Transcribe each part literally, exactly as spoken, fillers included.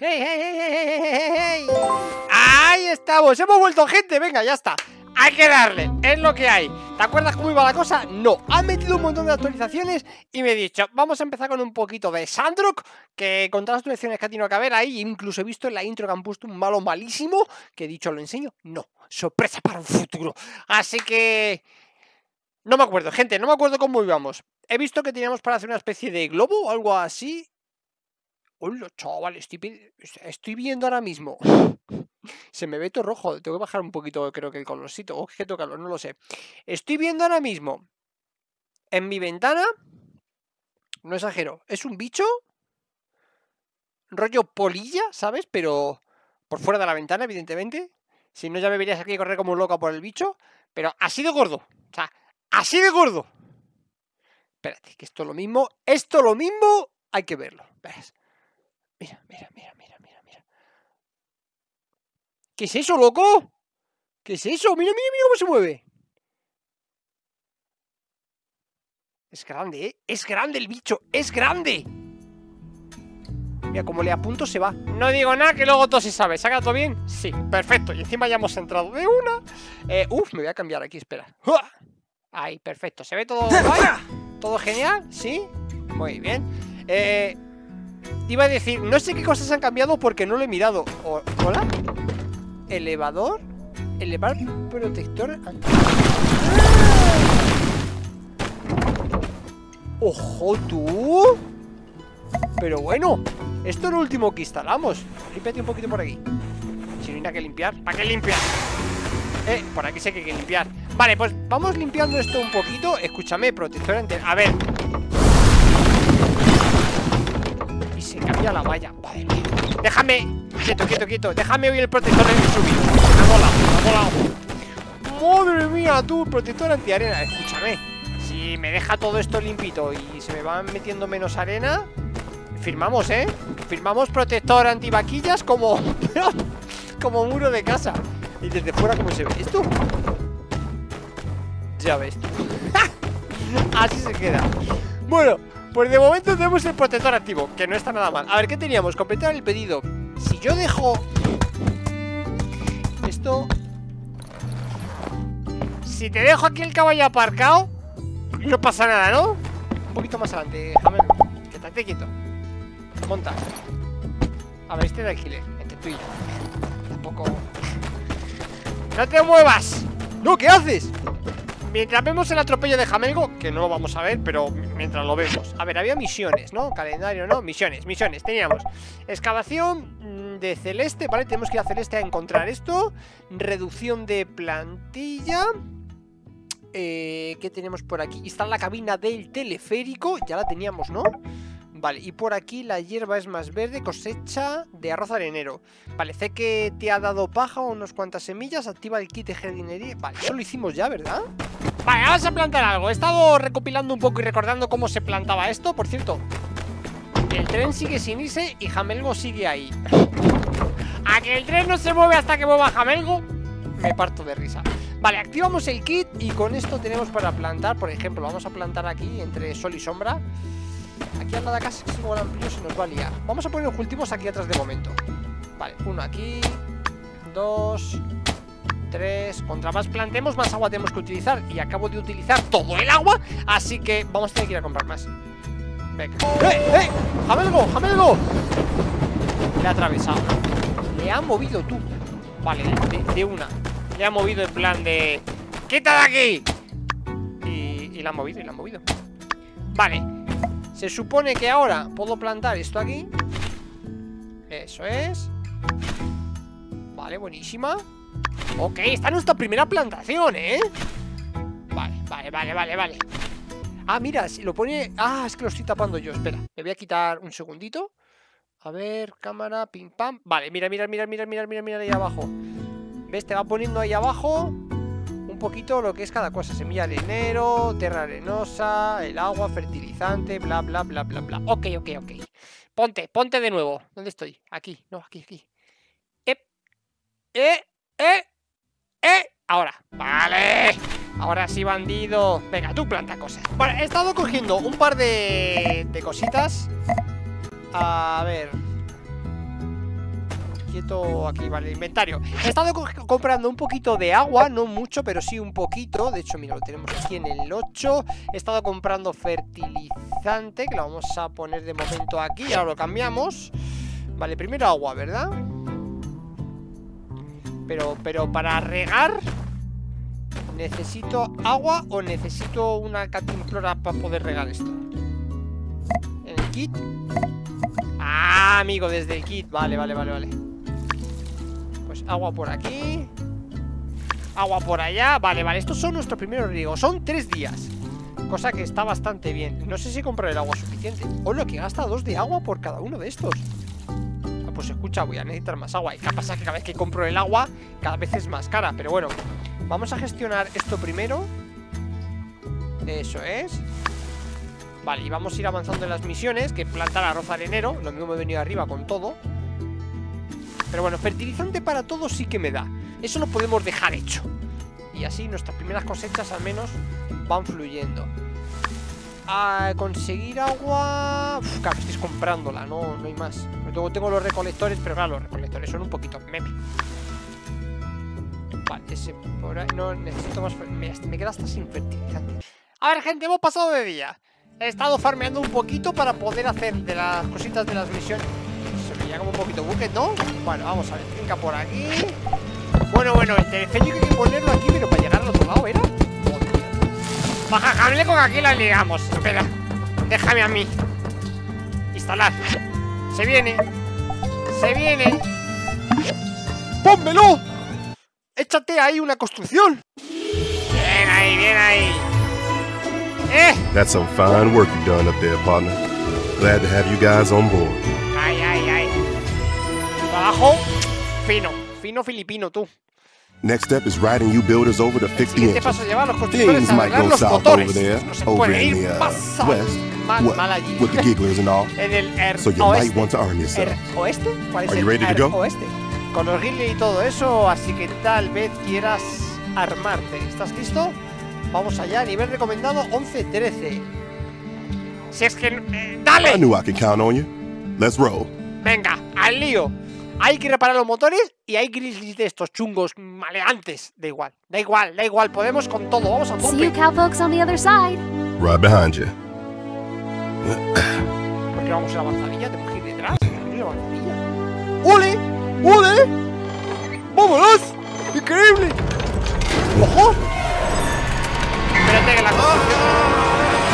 ¡Hey, hey, hey, hey, hey, hey! ¡Ahí estamos! ¡Hemos vuelto, gente! Venga, ya está. Hay que darle, es lo que hay. ¿Te acuerdas cómo iba la cosa? No, han metido un montón de actualizaciones y me he dicho, vamos a empezar con un poquito de Sandrock, que con todas las actualizaciones que ha tenido que haber ahí, incluso he visto en la intro que han puesto un malo malísimo, que he dicho, ¿lo enseño? No, sorpresa para un futuro. Así que... no me acuerdo, gente, no me acuerdo cómo íbamos. He visto que teníamos para hacer una especie de globo o algo así. Hola, chaval, estoy, estoy viendo ahora mismo. Se me ve todo rojo. Tengo que bajar un poquito, creo que el colorcito. O es que tocarlo, no lo sé. Estoy viendo ahora mismo en mi ventana. No exagero. Es un bicho. Rollo polilla, ¿sabes? Pero por fuera de la ventana, evidentemente. Si no, ya me verías aquí correr como un loco por el bicho. Pero así de gordo. O sea, así de gordo. Espérate, que esto lo mismo. Esto lo mismo hay que verlo. ¿Ves? Mira, mira, mira, mira, mira, mira. ¿Qué es eso, loco? ¿Qué es eso? Mira, mira, mira cómo se mueve. Es grande, ¿eh? Es grande el bicho, es grande. Mira, como le apunto se va. No digo nada, que luego todo se sabe. ¿Se ha quedado todo bien? Sí, perfecto. Y encima ya hemos entrado de una. Eh, uf, me voy a cambiar aquí, espera. Ahí, perfecto. ¿Se ve todo guay? ¿Todo genial? ¿Sí? Muy bien. Eh... Iba a decir, no sé qué cosas han cambiado porque no lo he mirado. O, ¿Hola? Elevador. Elevar protector. ¡Ojo tú! Pero bueno, esto es lo último que instalamos. Límpiate un poquito por aquí. Si no hay nada que limpiar, ¿para qué limpiar? Eh, por aquí sé que hay que limpiar. Vale, pues vamos limpiando esto un poquito. Escúchame, protector ante... A ver. Se cambia la valla, vale. Déjame, quieto, quieto, quieto. Déjame oír el protector en subir. Me ha volado, me ha volado. Madre mía, tú, protector antiarena. Escúchame, si me deja todo esto limpito y se me van metiendo menos arena, firmamos, ¿eh? Firmamos protector antivaquillas como como muro de casa. Y desde fuera, ¿cómo se ve esto? Ya ves tú. Así se queda. Bueno, pues de momento tenemos el protector activo, que no está nada mal. A ver, ¿qué teníamos? Completar el pedido. Si yo dejo esto... Si te dejo aquí el caballo aparcado, no pasa nada, ¿no? Un poquito más adelante, déjame. Quédate quieto. Monta. A ver, este de alquiler, entre tú y yo. Tampoco... ¡No te muevas! ¡No! ¿Qué haces? Mientras vemos el atropello de Jamelgo, que no lo vamos a ver, pero mientras lo vemos. A ver, había misiones, ¿no? Calendario, ¿no? Misiones, misiones, teníamos excavación de Celeste, ¿vale? Tenemos que ir a Celeste a encontrar esto. Reducción de plantilla. eh, ¿Qué tenemos por aquí? Está la cabina del teleférico, ya la teníamos, ¿no? Vale, y por aquí la hierba es más verde, cosecha de arroz arenero. Vale, sé que te ha dado paja o unas cuantas semillas, activa el kit de jardinería. Vale, eso lo hicimos ya, ¿verdad? Vale, vamos a plantar algo. He estado recopilando un poco y recordando cómo se plantaba esto. Por cierto, el tren sigue sin irse y Jamelgo sigue ahí. A que el tren no se mueve hasta que mueva Jamelgo, me parto de risa. Vale, activamos el kit y con esto tenemos para plantar. Por ejemplo, vamos a plantar aquí entre sol y sombra. Aquí al lado de acá, si es igual amplio, se nos va a liar. Vamos a poner los cultivos aquí atrás de momento. Vale, uno aquí, dos, tres. Contra más plantemos, más agua tenemos que utilizar. Y acabo de utilizar todo el agua, así que vamos a tener que ir a comprar más. Venga. ¡Eh, eh! ¡Jamelgo, Jamelgo! Le ha atravesado. Le ha movido tú. Vale, de, de una. Le ha movido en plan de... ¡Quita de aquí! Y, y la ha movido, y la ha movido. Vale. Se supone que ahora puedo plantar esto aquí. Eso es. Vale, buenísima. Ok, esta es nuestra primera plantación, ¿eh? Vale, vale, vale, vale, vale. Ah, mira, si lo pone... Ah, es que lo estoy tapando yo, espera. Me voy a quitar un segundito. A ver, cámara, pim, pam. Vale, mira, mira, mira, mira, mira, mira, mira ahí abajo. ¿Ves? Te va poniendo ahí abajo un poquito lo que es cada cosa. Semilla de enero, tierra arenosa, el agua, fertilizante, bla, bla, bla, bla, bla. Ok, ok, ok. Ponte, ponte de nuevo. ¿Dónde estoy? Aquí, no, aquí, aquí. Eh, eh, eh, eh. Ahora, vale. Ahora sí, bandido. Venga, tú planta cosas. Bueno, he estado cogiendo un par de, de cositas. A ver. quieto aquí, vale, inventario. He estado co comprando un poquito de agua, no mucho, pero sí un poquito. De hecho, mira, lo tenemos aquí en el ocho. He estado comprando fertilizante, que lo vamos a poner de momento aquí, y ahora lo cambiamos. Vale, primero agua, ¿verdad? Pero, pero para regar ¿necesito agua o necesito una cantimplora para poder regar esto? ¿En el kit? Ah, amigo, desde el kit. Vale, vale, vale, vale. Pues agua por aquí, agua por allá. Vale, vale, estos son nuestros primeros riegos. Son tres días, cosa que está bastante bien. No sé si comprar el agua suficiente. O lo que gasta dos de agua por cada uno de estos. Ah, pues escucha, voy a necesitar más agua. Y qué pasa que cada vez que compro el agua, cada vez es más cara. Pero bueno, vamos a gestionar esto primero. Eso es. Vale, y vamos a ir avanzando en las misiones. Que plantar arroz arenero. Lo mismo me he venido arriba con todo. Pero bueno, fertilizante para todo sí que me da. Eso lo podemos dejar hecho. Y así nuestras primeras cosechas al menos van fluyendo. A conseguir agua... Uf, claro, estoy comprándola, no, no hay más. Luego tengo los recolectores, pero claro, los recolectores son un poquito meme. Vale, ese por ahí... No, necesito más... Me, me queda hasta sin fertilizante. A ver, gente, hemos pasado de día. He estado farmeando un poquito para poder hacer de las cositas de las misiones. Se me llega como un poquito bucket, ¿no? Bueno, vamos a ver, trinca por aquí. Bueno, bueno, el telefonillo hay que ponerlo aquí, pero para llegar al otro lado, ¿era? Baja cable con aquí la ligamos. Espera, déjame a mí instalar. Se viene. Se viene. ¡Pónmelo! Échate ahí una construcción. Bien ahí, bien ahí. Eh. That's some fine work you've done up there, partner. Glad to have you guys on board. Ay, ay, ay. Trabajo fino, fino filipino, tú. Next step is riding you builders over to fix the engine. Paso llevar los constructores Things a might arreglar go los south motores. over there, No se over puede in ir the uh, más west, mal, what, mal allí. with the gigglers and all. En el er So you oeste. might want to arm Er yourself. oeste? ¿Cuál es Are el you ready to er go? oeste? Con los gilles y todo eso, así que tal vez quieras armarte. ¿Estás listo? Vamos allá, nivel recomendado once trece. Si es que... Eh, ¡dale! I knew I could count on you. Let's roll. Venga, al lío. Hay que reparar los motores y hay grizzlies de estos chungos maleantes. Da igual, da igual, da igual. Podemos con todo. Vamos a See you tope. cowpokes on the other side. Right behind you. ¿Por qué vamos a la avanzadilla? ¿Tenemos que ir detrás? ¿Tenemos que ir a la avanzadilla? ¡Ole! ¡Ole! ¡Vámonos! ¡Increíble! ¡Ojo! Espérate que la construcción...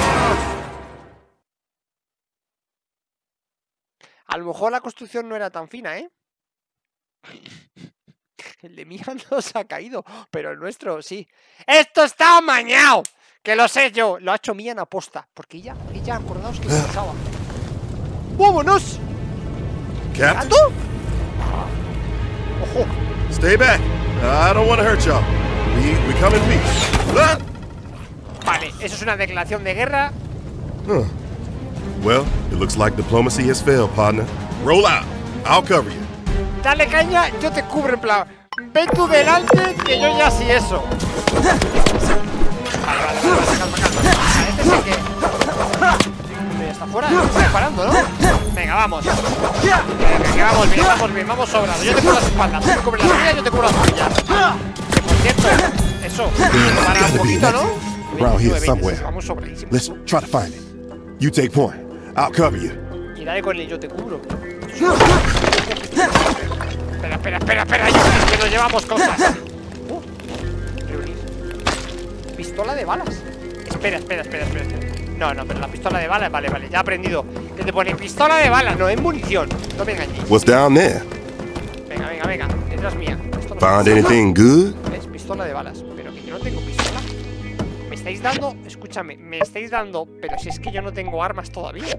A lo mejor la construcción no era tan fina, ¿eh? El de Mía no se ha caído, pero el nuestro sí. ¡Esto está amañado! Que lo sé yo. Lo ha hecho Mía en aposta. Porque ella, ella, acordaos que pensaba. ¡Vámonos! Captain, ¿Gato? ¡Ojo! stay back. I don't want to hurt y'all. We, we come in peace. Ah! Vale, eso es una declaración de guerra. Huh. Well, it looks like diplomacy has failed, partner. Roll out. I'll cover you. Dale caña, yo te cubro en plan. Ve tú delante, que yo ya sí eso. Vale, vale, vale, vale, calma, calma. A este sí que... Ya está fuera, ya está disparando, ¿no? Venga, vamos. Venga, que vamos bien, vamos bien, vamos sobrados. Yo te cubro las espaldas, tú me cubres la tuya, yo te cubro la tuya. Que por cierto, eso, para un poquito, ¿no? Around here somewhere. Vamos sobradísimos. Let's try to find it. You take point. I'll cover you. Y dale con el yo te cubro. Espera, espera, espera, espera, yo, que nos llevamos cosas. Uh, reunir. Pistola de balas. Espera, espera, espera, espera, espera. No, no, pero la pistola de balas, vale, vale, ya he aprendido. Que te pone pistola de balas, no, es munición. No me engañéis. What's down there? Venga, venga, venga, detrás mía. Esto no Find me... anything good? Es pistola de balas, pero que yo no tengo pistola. Me estáis dando, escúchame, me estáis dando, pero si es que yo no tengo armas todavía.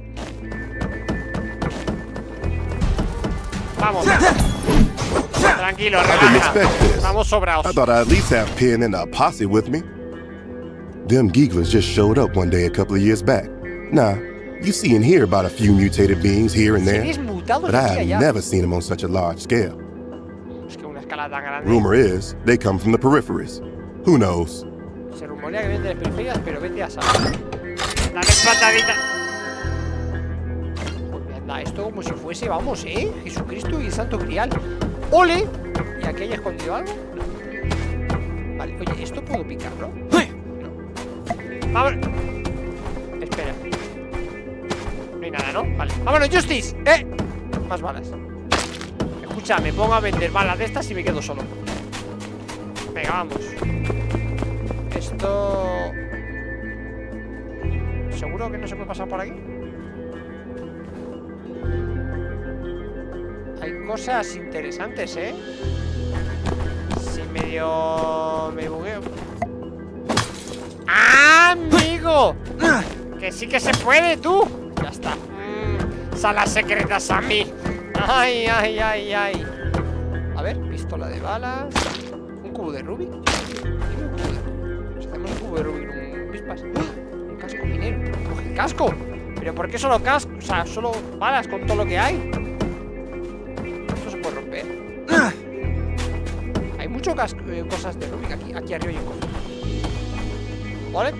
Vamos. Tranquilo, I didn't relaja. expect this. Vamos sobrados. I thought I'd at least have Penn and a posse with me. Them gigglers just showed up one day a couple of years back. Nah, you see and hear about a few mutated beings here and there, Seres mutados but I aquí have allá. never seen them on such a large scale. Es que una escala tan grande. Rumor is they come from the peripheries. Who knows? Se rumorea que viene de las periferias, pero vete a saber. Dale patadita. Pues me anda esto como si fuese, vamos, ¿eh? Jesucristo y el Santo Grial. ¡Ole! ¿Y aquí hay escondido algo? No. Vale, oye, esto puedo picar, ¿no? No. Vámonos. Espera. No hay nada, ¿no? Vale. ¡Vámonos, Justice! ¡Eh! Más balas. Escucha, me pongo a vender balas de estas y me quedo solo. Venga, vamos. Esto... ¿Seguro que no se puede pasar por aquí? Hay cosas interesantes, ¿eh? Si medio... me bugueo. ¡Ah, amigo! Que sí que se puede, tú. Ya está. Mm, salas secretas a mí. Ay, ay, ay, ay. A ver, pistola de balas. Un cubo de Rubik. Nos hacemos un cubo de Rubik con un pispas. Un casco minero. Coge el casco. Pero ¿por qué solo casco? O sea, solo balas con todo lo que hay. Esto se puede romper. Hay muchas eh, cosas de Rubik aquí. Aquí arriba hay un cofre. ¿Vale?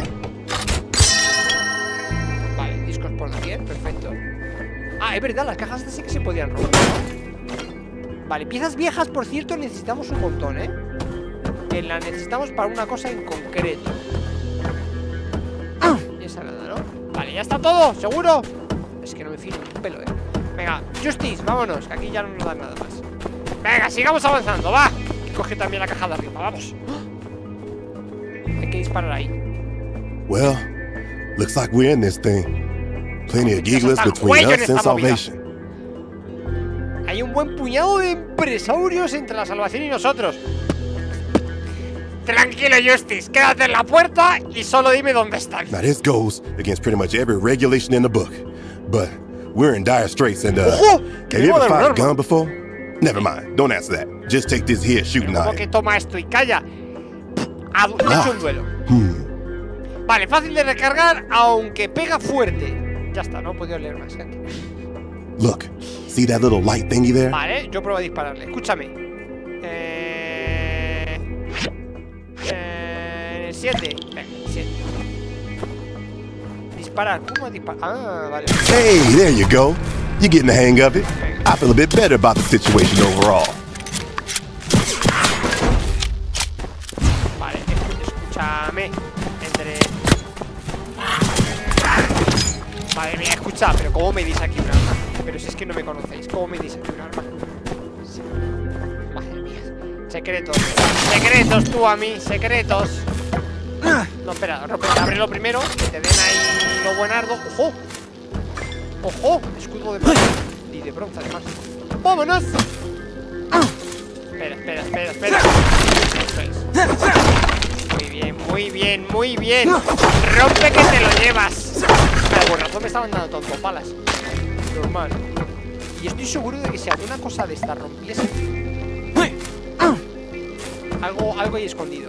Vale, discos por doquier, perfecto. Ah, es verdad, las cajas sí que se podían robar. Vale, piezas viejas, por cierto, necesitamos un montón, ¿eh? Que las necesitamos para una cosa en concreto. Y esa nada, ¿no? Vale, ya está todo, ¿seguro? Es que no me fío un pelo, ¿eh? Venga, Justice, vámonos, que aquí ya no nos dan nada más. Venga, sigamos avanzando, va. Que coge también la caja de arriba, vamos. Hay que disparar ahí. Well, looks like we're in this thing. Plenty of giggles between us and salvation. Hay un buen puñado de empresarios entre la salvación y nosotros. Tranquilo, Justice, quédate en la puerta y solo dime dónde están. Now this goes against pretty much every regulation in the book, but we're in dire straits and uh, ¡Ojo! have you ever fired a gun before? Never mind, don't answer that. Just take this here shooting ¿Cómo iron. que toma esto y calla? Ha hecho un duelo. Hmm. Vale, fácil de recargar, aunque pega fuerte. Ya está, no he podido leer más, gente. Look, see that little light thingy there? Vale, yo pruebo a dispararle. Escúchame. Eh... Eh... siete. Venga, siete. Disparar. ¿Cómo disparar? Ah, vale. Hey, there you go. You're getting the hang of it. I feel a bit better about the situation overall. Vale, escúchame. Entre... Madre mía, escucha, pero ¿cómo me dis aquí un arma? Pero si es que no me conocéis, ¿cómo me dis aquí un arma? Sí. Madre mía. Secretos. Secretos tú a mí, secretos. No, espera, no, ábrelo primero. Que te den ahí lo buenardo. ¡Ojo! ¡Ojo! Escudo de plata. Y de bronce además. ¡Vámonos! Espera, espera, espera, espera. Eso es. Muy bien, muy bien, muy bien. Rompe que te lo llevas. Pero por razón me estaban dando tonto palas. Normal. Y estoy seguro de que si alguna cosa de esta rompiese, algo, algo hay escondido.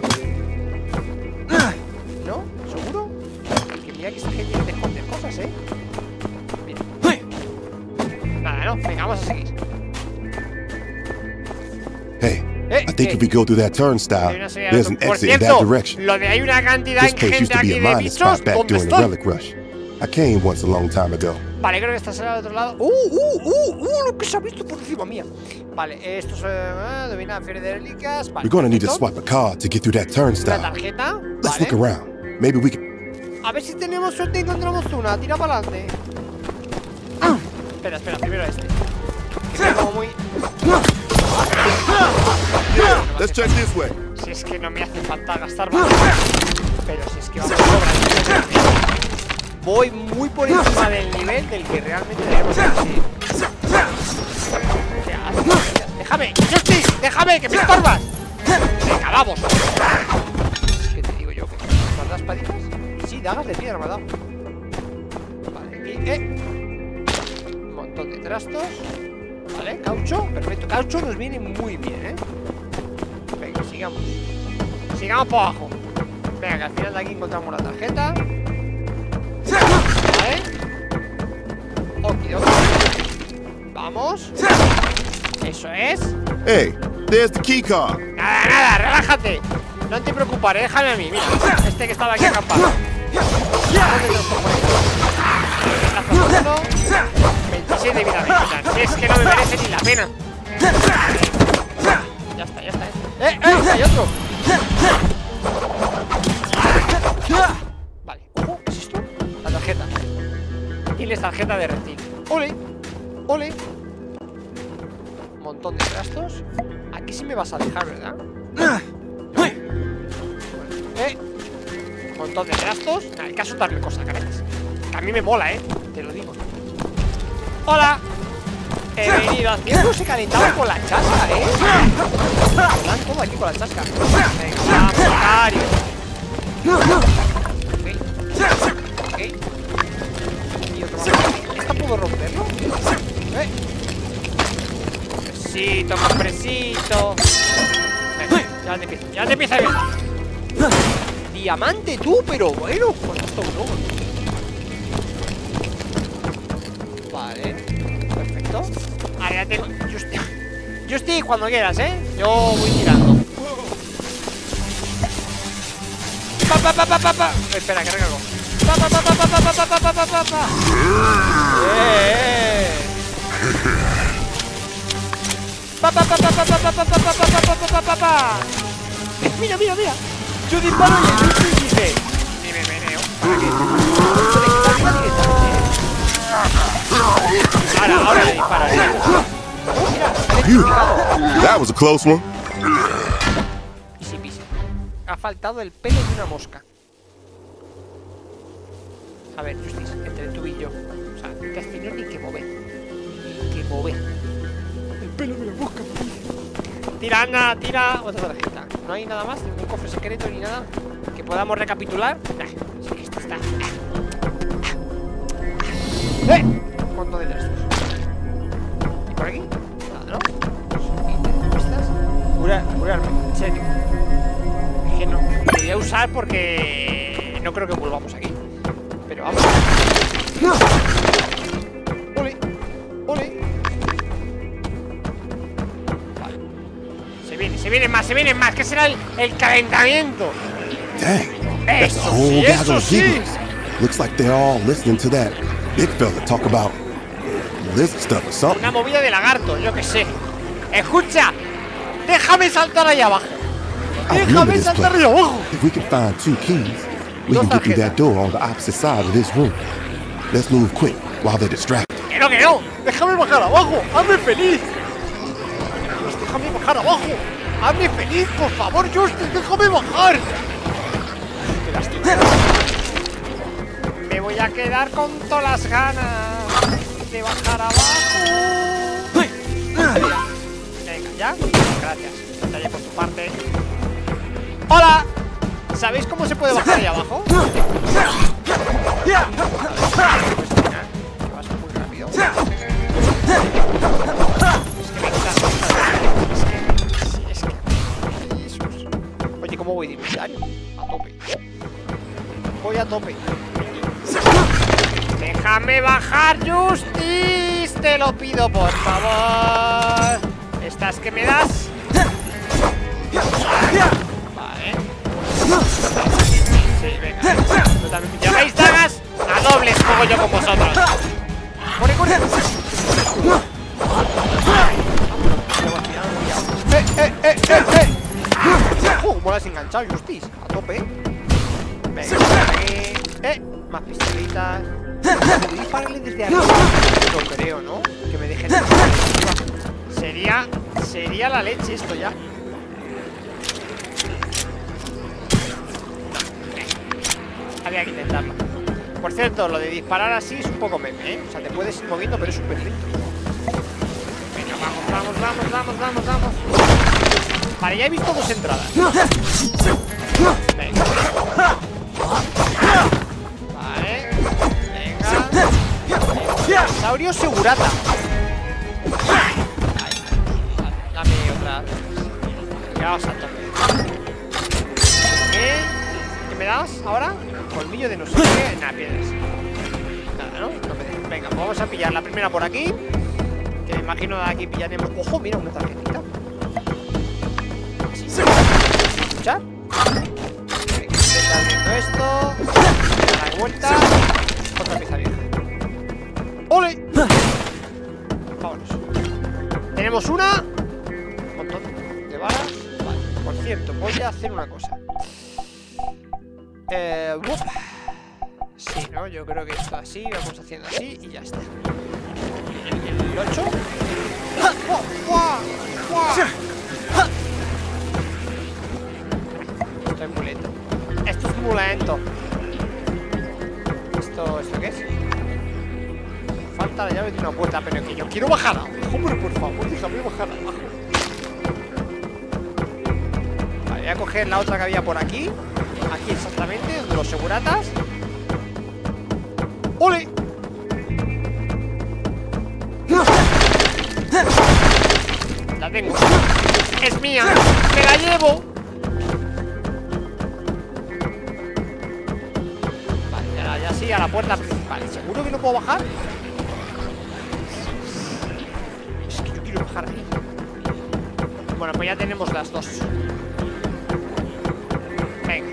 ¿No? ¿Seguro? Que mira que esta gente te esconde cosas, ¿eh? Mira. Nada, no, venga, vamos a seguir. Hey, Eh, I think eh. if we go through that turnstile, Hay una señal there's de- an Por exit in that cierto, direction. lo de hay una cantidad This place ingente used to be aquí a de mining bichos. spot back ¿Dónde during the estoy? Relic Rush. I came once a long time ago. Vale, creo que esta será al otro lado. ¡Uh, uh, uh! ¡Uh! Lo que se ha visto por encima mía. Vale, esto es... Eh, domina feria de reliquias. Vale, We're gonna need to perfecto. swipe a card to get through that Una turnstile. tarjeta. Let's look Vale. around. Maybe we can. A ver si tenemos suerte y encontramos una. Tira para adelante. Espera, espera, primero este. Que sea como muy... Let's check this way. Si es que no me hace falta gastar balas. Pero si es que vamos sobra. Voy muy por encima del nivel del que realmente debemos conseguir. ¿Qué haces? ¡Déjame! ¡Justice! ¡Déjame! ¡Que me estorbas! ¡Venga, vamos! ¿Qué te digo yo? ¿Me das espaditas? Sí, dagas de piedra me ha dado. Vale, aquí, eh. Un montón de trastos. Vale, caucho, perfecto. Caucho nos viene muy bien, ¿eh? Venga, sigamos. Sigamos por abajo. Venga, que al final de aquí encontramos la tarjeta. Vale. Okidoki. Vamos. Eso es. Hey, there's the key card. Nada, nada, relájate. No te preocupes, déjame a mí. Mira, este que estaba aquí acampado. veintisiete de vida me quitan. Si es que no me merece ni la pena. Ya está, ya está, ya está. ¡Eh, eh! ¡Hay otro! Vale, ojo, ¿qué es esto? La tarjeta. Tienes tarjeta de reptil. ¡Ole! ¡Ole! Un montón de trastos. Aquí sí me vas a dejar, ¿verdad? ¡Eh! Un montón de trastos. Nah, hay que asustarle cosas, caretas. Que a mí me mola, ¿eh? Te lo digo. ¡Hola! He venido haciendo. Se calentaba con la chasca, ¿eh? Están todo aquí con la chasca. Venga, vamos, Mario. Ok. Ok. Y otro más. ¿Esta puedo romperlo? ¿Eh? Compresito, compresito. Venga, ya te empieza, ya te empieza a ver. Diamante tú, pero bueno, con esto no. Vale, perfecto. Ahora ya tengo. Justi, Justi, cuando quieras, ¿eh? Yo voy tirando. Pa, pa, pa, pa, pa, pa. Espera, que recargo. Pa, pa, pa, pa, pa, pa, pa, pa, pa, pa, pa, pa. Eh, eh. Pa, pa, pa, pa, pa, pa, pa, pa, pa, pa, pa, pa, pa, pa, pa. Mira, mira, mira. Yo disparo y el Justi dice. Y me meneo. Ahora, ahora le dispara. Oh, mira, Phew. That was a close one. Easy peasy. Ha faltado el pelo de una mosca. A ver, Justice, entre tú y yo. O sea, te has tenido ni que mover. Ni que mover. El pelo de la mosca. Tira, anda, tira otra tarjeta. No hay nada más, ningún cofre secreto ni nada que podamos recapitular. Nah, sí que esto está. ¡Eh! Un montón de trastos. ¿Y por aquí? Nada, ¿no? ¿Pistas? Cura, curarme, en serio. Es que no. Lo voy a usar porque no creo que volvamos aquí. Pero vamos. ¡Ole! ¡Ole! Vale. Se viene, se vienen más, se vienen más. ¿Qué será el, el calentamiento? Dang. That's Eso a whole sí, gaggle eso of sí. giggles. Looks like they're all listening to that big fella talk about lizard stuff or something. Una movida de lagarto, yo qué sé. Escucha, déjame saltar ahí abajo. I remember Déjame this saltar ahí place. abajo. If we can find two keys, we Dos can get through tarjetas. that door on the opposite side of this room. Let's move quick while they're distracted. Que no, que no. Déjame bajar abajo. Hazme feliz. Pues déjame bajar abajo. Hazme feliz, por favor, Justin. Déjame bajar. Qué lástima. Me voy a quedar con todas las ganas de bajar abajo. Venga, ¿ya? Gracias. Estaré por tu parte. ¡Hola! ¿Sabéis cómo se puede bajar ahí abajo? Vas muy rápido. Es que me encanta. Es que... Es que... Jesús. Oye, ¿cómo voy de inventario? A tope. Voy a tope. ¡Déjame bajar, Justice! Te lo pido, por favor. ¿Estás que me das? Vale. Sí, venga. Totalmente. ¿Lleváis dagas? A dobles juego yo con vosotros. ¡Corre, corre! ¡Eh, eh, eh, eh, eh! ¡Uh! ¿Cómo lo has enganchado, Justice? A tope. Venga, aquí. ¡Eh! Más pistolitas. ¿Puedo dispararle desde arriba? No creo, ¿no? Que me dejen arriba. Sería... Sería la leche esto ya. Había que intentarlo. Por cierto, lo de disparar así es un poco meme, ¿eh? O sea, te puedes ir moviendo, pero es súper lento. Venga, vamos, vamos, vamos, vamos, vamos, vamos. Vale, ya he visto dos entradas. Venga. Vale. Venga. Saurio segurata. Ahí. Vale, dame otra. Ya vas a tope. ¿Qué? ¿Qué me das ahora? Colmillo de no sé qué. Nada, piedras. Nada, ¿no? No me dejes. Venga, pues vamos a pillar la primera por aquí. Que me imagino de aquí pillaremos. Ojo, mira, una tarjetita. Sí. ¿Escuchar? Venga, está viendo esto. Da vuelta. Otra pieza vieja. ¡Ole! Vámonos. tenemos una. Un montón de balas. Vale, por cierto, voy a hacer una cosa. Eh, uf. Sí, ¿no? Yo creo que esto así, vamos haciendo así y ya está. El ocho. ¡Oh! ¡Guau! ¡Guau! Esto es muy lento. Esto es muy lento. ¿Esto, ¿esto qué es? Falta la llave de una puerta, pero que yo quiero bajar abajo. Hombre, por favor, déjame bajar abajo. Vale, voy a coger la otra que había por aquí. Aquí exactamente, donde los seguratas. ¡Ole! La tengo. Es mía. Me la llevo. Vale, ya, ya sí, a la puerta principal. ¿Seguro que no puedo bajar? Es que yo quiero bajar ahí. Bueno, pues ya tenemos las dos. Venga.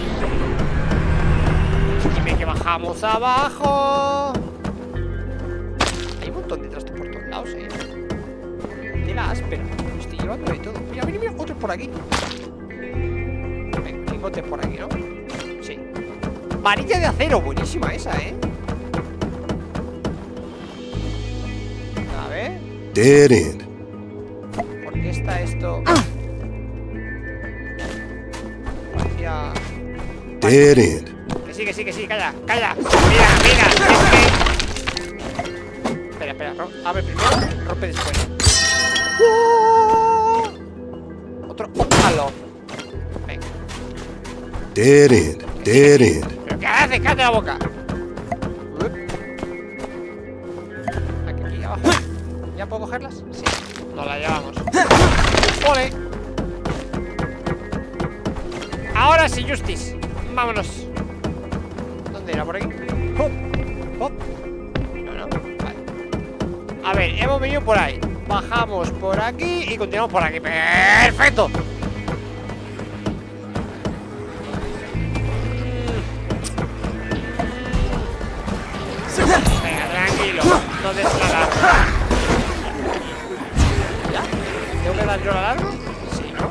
Dime que bajamos abajo. Hay un montón de trastos por todos lados, eh. Tela áspera. Me estoy llevando de todo. Mira, mira, mira, otro por aquí. Venga, lingotes por aquí, ¿no? Sí. Varilla de acero, buenísima esa, eh. A ver. Dead end. ¿Por qué está esto? Parecía... Dead end. Que sí, que sí, que sí, calla, calla. Mira, mira, es que... Espera, espera, ro- abre primero, rompe después. ¡Oh! Otro, halo. Venga. Dead end. Dead end. ¿Pero qué haces? ¡Cállate la boca! Up. Aquí, aquí, abajo. ¿Ya puedo cogerlas? Sí. Nos la llevamos. ¡Ole! Ahora sí, Justice. Vámonos. ¿Dónde era? ¿Por aquí? ¡Hop! ¡Hop! No, no. Vale. A ver, hemos venido por ahí. Bajamos por aquí y continuamos por aquí. ¡Perfecto! Venga, tranquilo. No des la alarma. ¿Ya? ¿Tengo que dar yo la alarma? Sí, ¿no?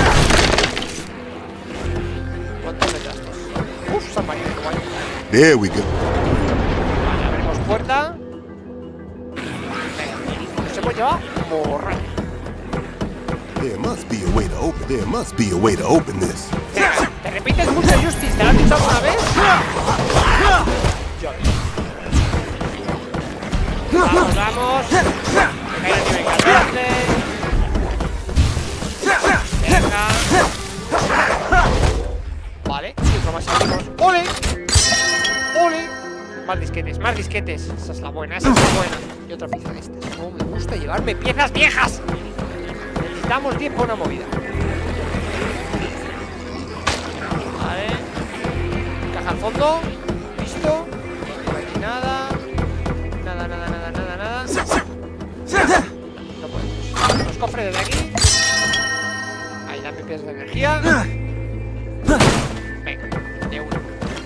¿Cuántos de trastos? Uf, San Marino, qué guay. There we go. Vale, abrimos puerta. Venga, nos hemos llevado morral. There must be a way to open. There must be a way to open this. Venga, te repites mucho, Justice. ¿Te lo has dicho alguna vez? Yo. Vamos, vamos. Me cae el nivel catorce. Venga. Vale, y otro más abrimos. ¡Ole! ¡Ole! Más disquetes, más disquetes. Esa es la buena, esa es la buena. Y otra pieza de estas. No me gusta llevarme piezas viejas. Necesitamos diez por una movida. Vale. Caja al fondo. Listo. Por aquí nada. Nada, nada, nada, nada, nada. No podemos. Los cofres desde aquí. Ahí, dame piezas de energía. Venga, de uno.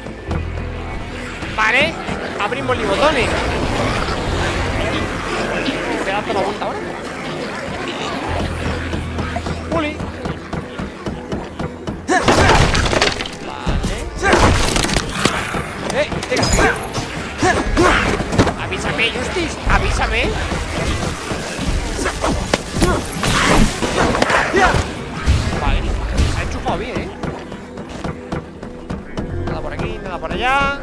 Vale, abrimos el botones. ¿Te da toda la vuelta ahora? ¡Uli! Vale. ¡Eh! ¡Venga! ¡Avísame, Justice! ¡Avísame! Vale, se ha enchufado bien, ¿eh? Nada por aquí, nada por allá.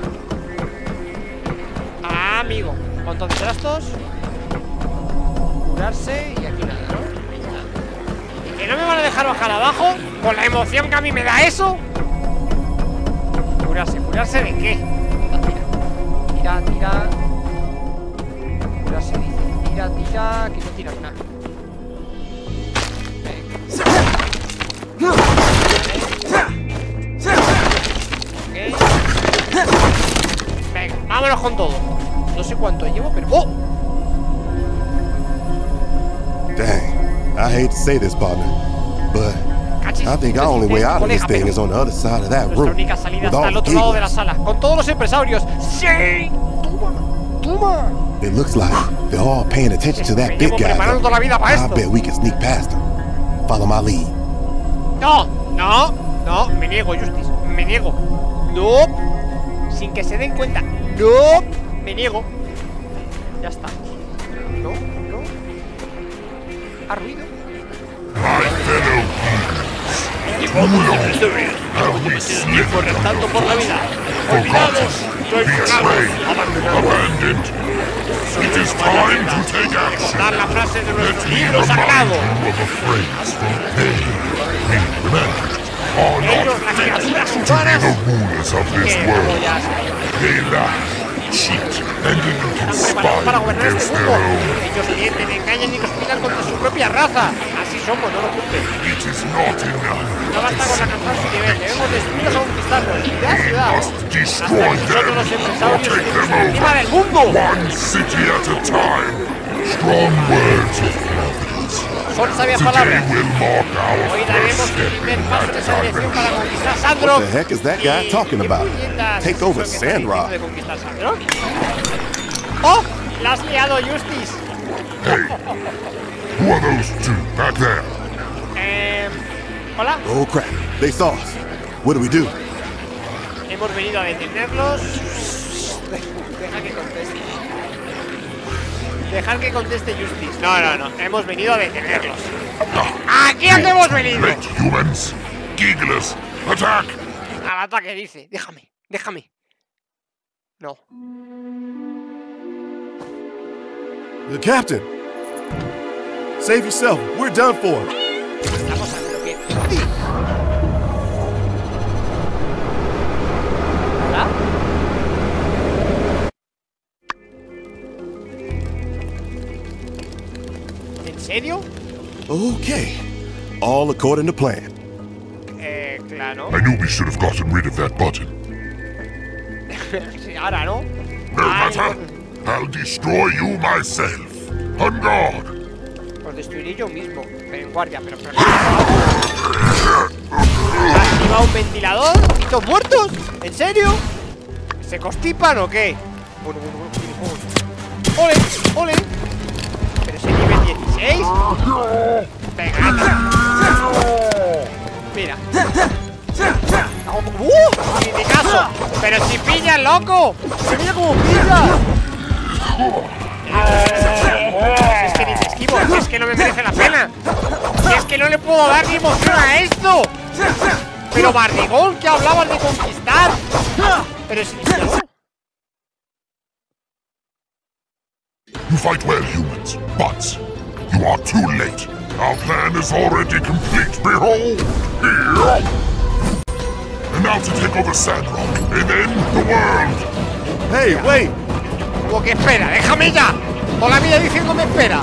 Ah, amigo. Un montón de trastos. Curarse y aquí nada, ¿no? Nada. ¿Que no me van a dejar bajar abajo? Con la emoción que a mí me da eso. Curarse, ¿curarse de qué? Tira, tira, tira. Curarse dice. Tira, tira, que no tiras nada. Okay. Venga, vámonos con todo. No sé cuánto llevo, pero... ¡Oh! Dang. I hate to say this, partner, but Cachis, I think our only way out of this colega, thing pero is on the other side of that nuestra room. única salida With está all al the otro lado de la gears. sala. Con todos los empresarios. ¡Sí! ¡Toma! ¡Toma! It looks like they're all paying attention to that Me big llevo guy. preparando toda la vida para I esto. bet we can sneak past him. Follow my lead. No, no, no, me niego, Justice, me niego. No, sin que se den cuenta. No, me niego. Ya está. No, no. ¿Ha ruido? Correntando por la vida. Olvidados, traicionados, abandonados. It is time to take action. Recordar la frase de Let nuestro me libro remind sagrado. you of a phrase from they, we remembered, are Ellos, not las fit criaturas to be humanas, the rulers of this que world. ya They lie, cheat, and even están preparados para conspire gobernar against este their mundo. own. Ellos mienten, engañan y conspiran contra su propia raza. Así somos, no lo culpen. It is not enough No basta con alcanzar su nivel, debemos destruirlos a conquistarlos, ciudad a ciudad. must Hasta destroy que nosotros los them or empresarios take estemos them encima over. del mundo. One city at a time. Strong words of confidence. Son sabias Today palabras. will mark our Hoy first daremos step el primer in paso en that esa dirección para direction. conquistar Sandrock. What the heck is that guy ¿Y talking qué about? puñetas Take es over eso que está Sandrock. diciendo de conquistar Sandrock? ¡Oh! ¡La has liado, Justice! Hey, who are those two back there? Eh, Hola, Oh crap, they saw us. What do we do? hemos venido a detenerlos. Deja que conteste. Dejar que conteste Justice. No, no, no. Hemos venido a detenerlos. ¿Aquí a qué hemos venido? Great humans, Gigglers, attack! Al ataque, dice. Déjame, déjame. No. The captain! Save yourself, we're done for. Vamos a ver lo que... ¿Hola? ¿En serio? Okay, all according to plan. Eh, claro. I knew we should have gotten rid of that button. Sí, ahora, ¿no? No Ay, matter. I'll destroy you myself. On guard. Os destruiré yo mismo, pero en guardia, pero... pero... ¿Ha activado un ventilador? ¿Y todos muertos? ¿En serio? ¿Se constipan o qué? Bueno, bueno, bueno, bueno. ¡Ole! ¡Ole! ¿Pero es el nivel dieciséis? Venga, anda. Mira. ¡Uh! ¡Ni de caso! ¡Pero si pillas, loco! ¡Se mira como pilla! Si es que ni te esquivo, si es que no me merece la pena. Si es que no le puedo dar ni emoción a esto. Pero Barrigón, que hablabas de conquistar. Pero es iniciador. You fight well, humans, but you are too late. Our plan is already complete. Behold, here. And now to take over Sandrock and end the world. Hey, wait! Como que espera, déjame ya. Toda la vida diciéndome espera.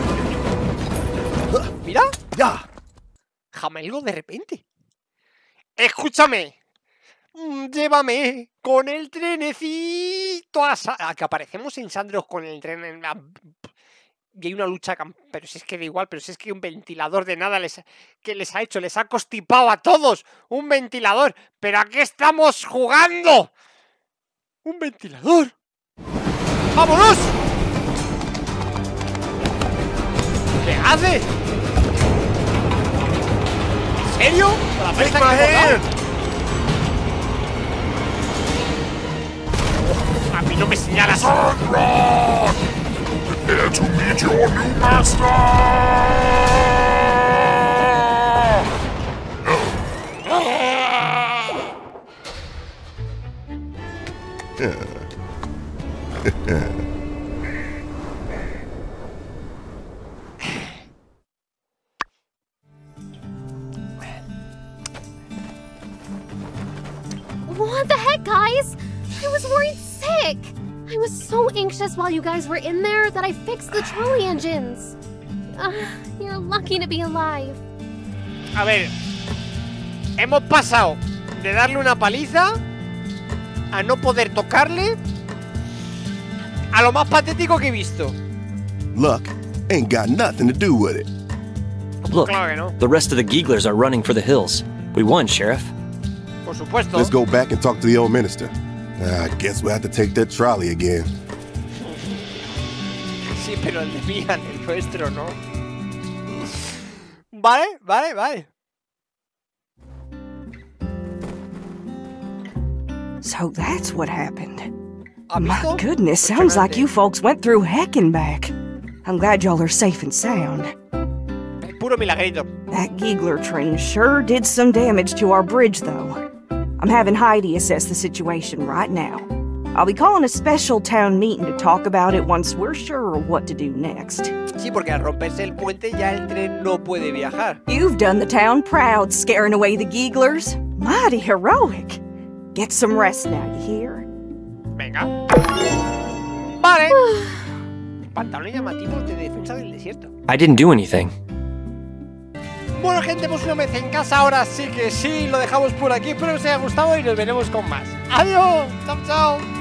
Mira. Ya! Jamelgo de repente. Escúchame. Mm, Llévame con el trenecito a, Sa- a que aparecemos en Sandrock con el tren en la... Y hay una lucha camp- pero si es que da igual, pero si es que un ventilador de nada les que les ha hecho, les ha constipado a todos. Un ventilador. ¿Pero a qué estamos jugando? Un ventilador. ¡Vámonos! ¿Qué hace? ¿En serio? ¿Con la presa que hemos dado? A mí no me señalas. Sandrock! Prepare to meet your new master! What the heck, guys? I was worried sick. I was so anxious while you guys were in there that I fixed the trolley engines. Uh, you're lucky to be alive. A ver, hemos pasado de darle una paliza a no poder tocarle a lo más patético que he visto. Luck ain't got nothing to do with it. Look, Claro que no, the rest of the Gigglers are running for the hills. We won, Sheriff. por supuesto. Let's go back and talk to the old minister. I guess we'll have to take that trolley again. sí, pero el de Mian, el nuestro, ¿no? Vale, vale, vale. So that's what happened. ¿Has My visto? goodness, sounds like Impresionante. you folks went through heck and back. I'm glad y'all are safe and sound. Puro milagrito. That Giegler train sure did some damage to our bridge, though. I'm having Heidi assess the situation right now. I'll be calling a special town meeting to talk about it once we're sure what to do next. Sí, porque al romperse el puente ya el tren no puede viajar. You've done the town proud, scaring away the Gieglers. Mighty heroic. Get some rest now, you hear? Venga. Vale. Pantalones llamativos de defensa del desierto. I didn't do anything. Bueno, gente, pues una vez en casa, ahora sí que sí, lo dejamos por aquí. Espero que os haya gustado y nos veremos con más. ¡Adiós! ¡Chao, chao!